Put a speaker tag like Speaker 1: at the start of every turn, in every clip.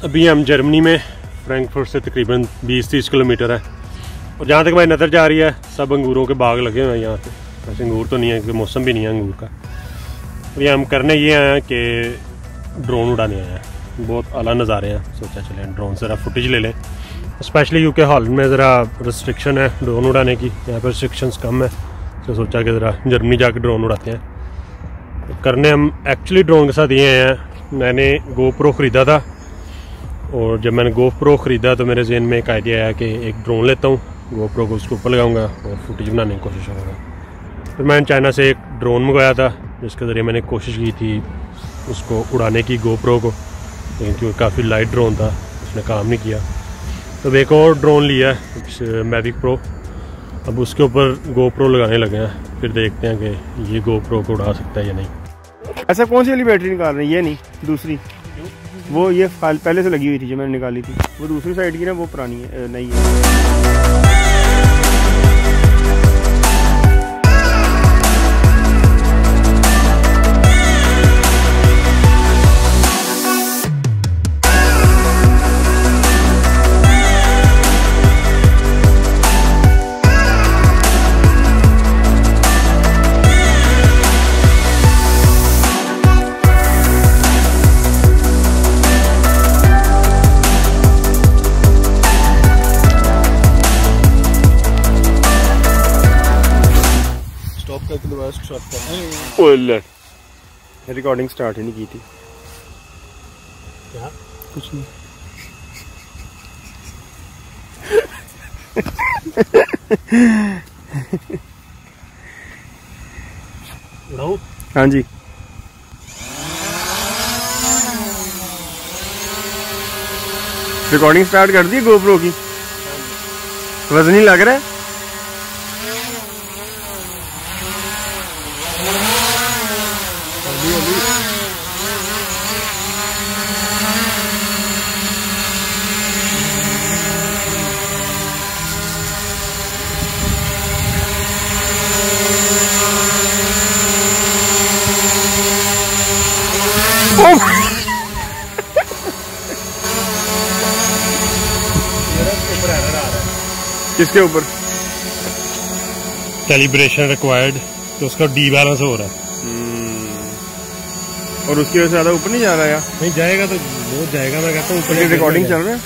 Speaker 1: अभी हम जर्मनी में फ्रैंकफर्ट से तकरीबन 20-30 किलोमीटर है और जहाँ तक हमारी नज़र जा रही है सब अंगूरों के बाग लगे हुए हैं यहाँ पे। वैसे अंगूर तो नहीं है क्योंकि मौसम भी नहीं है अंगूर का। और ये हम करने ये आए हैं कि ड्रोन उड़ाने आए हैं। बहुत आला नज़ारे हैं, सोचा चले ड्रोन से ज़रा फुटेज ले लें, स्पेशली क्योंकि हॉलैंड में ज़रा रिस्ट्रिक्शन है ड्रोन उड़ाने की, यहाँ पर रिस्ट्रिक्शंस कम है, तो सोचा कि ज़रा जर्मनी जाकर ड्रोन उड़ाते हैं। तो करने हम एक्चुअली ड्रोन के साथ ये आए हैं। मैंने GoPro ख़रीदा था और जब मैंने GoPro ख़रीदा तो मेरे जहन में एक आइडिया आया कि एक ड्रोन लेता हूँ, GoPro को उसके ऊपर लगाऊंगा और फुटेज बनाने की कोशिश करूँगा। फिर मैंने चाइना से एक ड्रोन मंगवाया था जिसके ज़रिए मैंने कोशिश की थी उसको उड़ाने की GoPro को, लेकिन क्योंकि काफ़ी लाइट ड्रोन था उसने काम नहीं किया। तो एक और ड्रोन लिया है Mavic Pro, अब उसके ऊपर GoPro लगाने लगे हैं, फिर देखते हैं कि ये GoPro को उड़ा सकता है या नहीं।
Speaker 2: ऐसा कौन सी वाली बैटरी निकाल रहे हैं? ये नहीं, दूसरी वो ये पहले से लगी हुई थी जो मैंने निकाली थी, वो दूसरी साइड की ना, वो पुरानी है, नई है। रिकॉर्डिंग स्टार्ट ही नहीं की थी।
Speaker 1: क्या?
Speaker 2: कुछ नहीं।
Speaker 1: उड़ाऊं?
Speaker 2: हाँ जी। रिकॉर्डिंग स्टार्ट कर दी GoPro की? वजन नहीं लग रहा है? किसके ऊपर?
Speaker 1: कैलिब्रेशन रिक्वायर्ड, तो उसका डी बैलेंस हो रहा है।
Speaker 2: और उसकी वजह से ज़्यादा ऊपर नहीं जा रहा है?
Speaker 1: नहीं जाएगा तो बहुत जाएगा, मैं कहता हूँ ऊपर।
Speaker 2: रिकॉर्डिंग चल रहा है।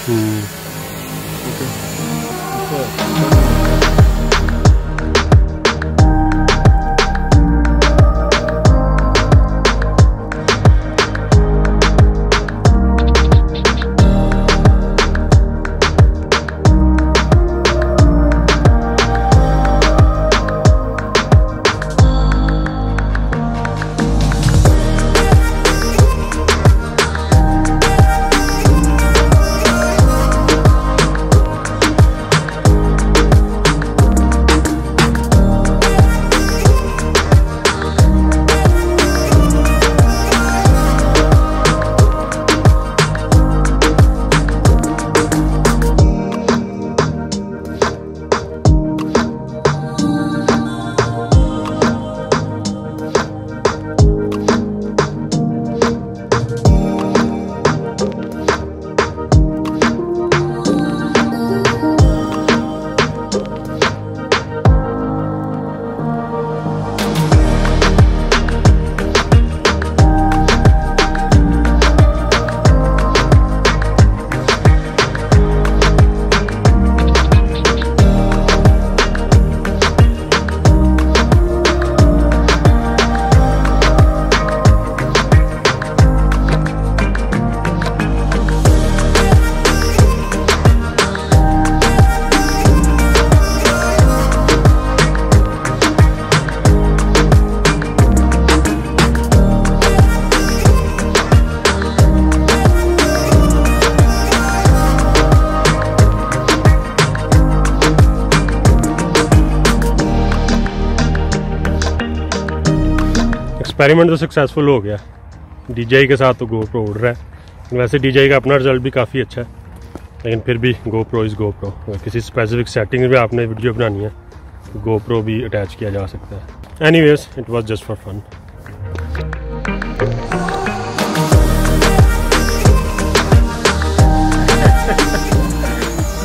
Speaker 1: एक्सपेरिमेंट तो सक्सेसफुल हो गया। DJI के साथ तो GoPro उड़ रहा है। वैसे DJI का अपना रिजल्ट भी काफ़ी अच्छा है, लेकिन फिर भी GoPro इज़ GoPro। किसी स्पेसिफिक सेटिंग में आपने वीडियो बनानी है तो GoPro भी अटैच किया जा सकता है। Anyways, it was just for fun.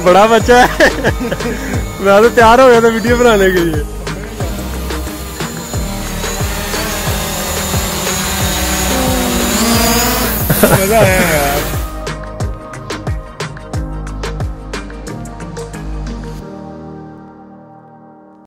Speaker 1: बड़ा बच्चा है। मैं तो तैयार हो गया था वीडियो बनाने के लिए।
Speaker 2: मजा आया यार।